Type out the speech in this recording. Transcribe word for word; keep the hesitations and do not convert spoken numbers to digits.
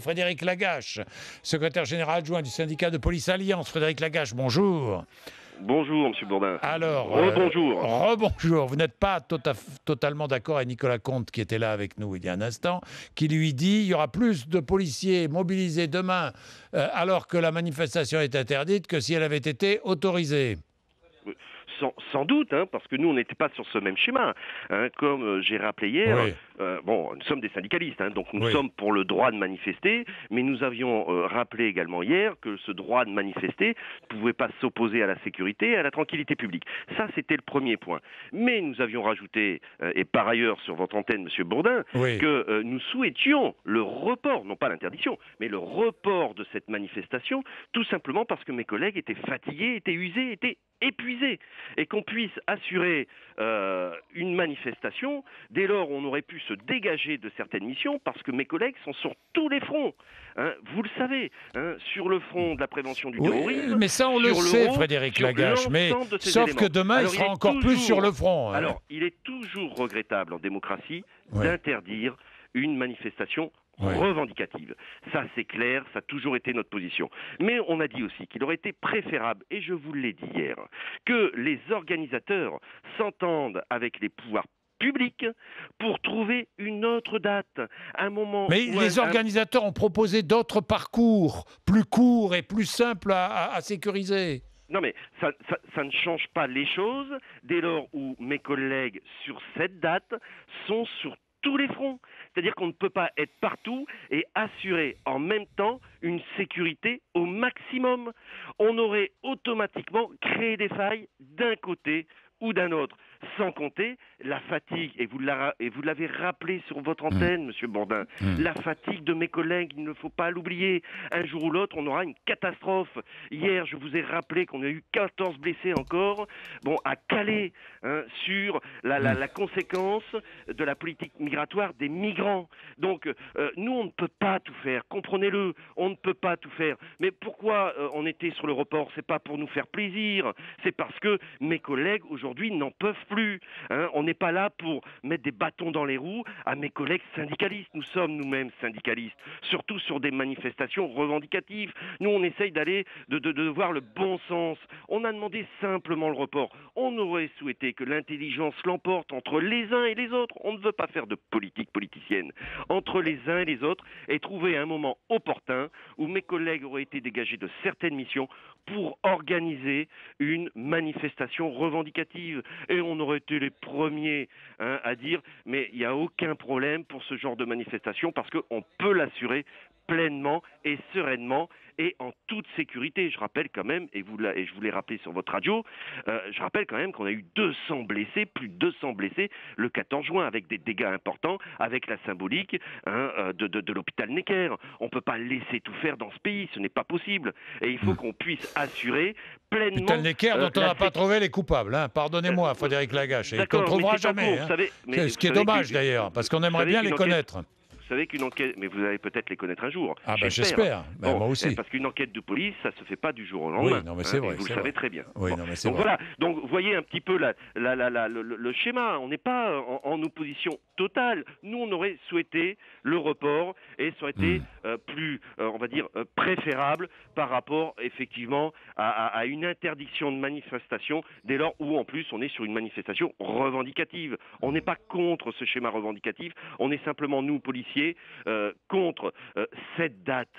Frédéric Lagache, secrétaire général adjoint du syndicat de police Alliance. Frédéric Lagache, bonjour. Bonjour, monsieur Bourdin. Alors, rebonjour. Euh, rebonjour. Vous n'êtes pas tota- totalement d'accord avec Nicolas Comte, qui était là avec nous il y a un instant, qui lui dit il y aura plus de policiers mobilisés demain euh, alors que la manifestation est interdite que si elle avait été autorisée. Sans, sans doute, hein, parce que nous, on n'était pas sur ce même schéma. Hein, comme euh, j'ai rappelé hier, Oui. euh, bon, nous sommes des syndicalistes, hein, donc nous Oui. sommes pour le droit de manifester, mais nous avions euh, rappelé également hier que ce droit de manifester ne pouvait pas s'opposer à la sécurité et à la tranquillité publique. Ça, c'était le premier point. Mais nous avions rajouté, euh, et par ailleurs sur votre antenne, monsieur Bourdin, Oui. que euh, nous souhaitions le report, non pas l'interdiction, mais le report de cette manifestation, tout simplement parce que mes collègues étaient fatigués, étaient usés, étaient épuisés, et qu'on puisse assurer euh, une manifestation, dès lors on aurait pu se dégager de certaines missions, parce que mes collègues sont sur tous les fronts, hein, vous le savez, hein, sur le front de la prévention du Oui, terrorisme, mais ça on le sur sait, l'euro, Frédéric sur Lagache, mais l'ensemble de ces sauf éléments. que demain Alors, il il sera est encore plus toujours- sur le front. hein. Alors, il est toujours regrettable en démocratie Ouais. d'interdire une manifestation Ouais. revendicative. Ça, c'est clair, ça a toujours été notre position. Mais on a dit aussi qu'il aurait été préférable, et je vous l'ai dit hier, que les organisateurs s'entendent avec les pouvoirs publics pour trouver une autre date, un moment Mais où les un- un- organisateurs ont proposé d'autres parcours, plus courts et plus simples à, à- à sécuriser. Non mais ça, ça- ça ne change pas les choses dès lors où mes collègues sur cette date sont sur tous les fronts. C'est-à-dire qu'on ne peut pas être partout et assurer en même temps une sécurité au maximum. On aurait automatiquement créé des failles d'un côté ou d'un autre. Sans compter la fatigue, et vous l'a- et vous l'avez rappelé sur votre antenne, monsieur Bourdin, Mmh. la fatigue de mes collègues, il ne faut pas l'oublier. Un jour ou l'autre, on aura une catastrophe. Hier, je vous ai rappelé qu'on a eu quatorze blessés encore, bon, à Calais, hein, sur la, la, la conséquence de la politique migratoire des migrants. Donc, euh, nous, on ne peut pas tout faire, comprenez-le, on ne peut pas tout faire. Mais pourquoi euh, on était sur le report? C'est pas pour nous faire plaisir, c'est parce que mes collègues, aujourd'hui, n'en peuvent plus. Hein. On n'est pas là pour mettre des bâtons dans les roues à mes collègues syndicalistes. Nous sommes nous-mêmes syndicalistes, surtout sur des manifestations revendicatives. Nous, on essaye d'aller, de, de, de voir le bon sens. On a demandé simplement le report. On aurait souhaité que l'intelligence l'emporte entre les uns et les autres. On ne veut pas faire de politique politicienne entre les uns et les autres et trouver un moment opportun où mes collègues auraient été dégagés de certaines missions pour organiser une manifestation revendicative. Et on aurait été les premiers, hein, à dire mais il n'y a aucun problème pour ce genre de manifestation parce qu'on peut l'assurer pleinement et sereinement et en toute sécurité. Je rappelle quand même, et, vous et je vous l'ai rappelé sur votre radio, euh, je rappelle quand même qu'on a eu deux cents blessés, plus de deux cents blessés le quatorze juin, avec des dégâts importants, avec la symbolique, hein, euh, de, de, de l'hôpital Necker. On ne peut pas laisser tout faire dans ce pays, ce n'est pas possible. Et il faut mmh. qu'on puisse assurer pleinement... L'hôpital Necker dont euh, on n'a sé... pas trouvé les coupables, hein. Pardonnez-moi, euh, Frédéric Lagache, et qu'on ne trouvera jamais. Hein. Savez, mais ce qui est dommage que, d'ailleurs, parce qu'on aimerait bien les enquête... connaître. Vous savez qu'une enquête, mais vous allez peut-être les connaître un jour. Ah ben j'espère, ben, bon, moi aussi. Parce qu'une enquête de police, ça se fait pas du jour au lendemain. Oui, non mais c'est hein, vrai. Vous le vrai. savez très bien. Oui, bon. non mais c'est Donc vrai. voilà. Donc vous voyez un petit peu la, la, la, la, le, le schéma. On n'est pas en, en opposition totale. Nous, on aurait souhaité le report et ça aurait été mmh. euh, plus, euh, on va dire, euh, préférable par rapport effectivement à, à, à une interdiction de manifestation dès lors où en plus on est sur une manifestation revendicative. On n'est pas contre ce schéma revendicatif. On est simplement nous policiers. Euh, contre euh, cette date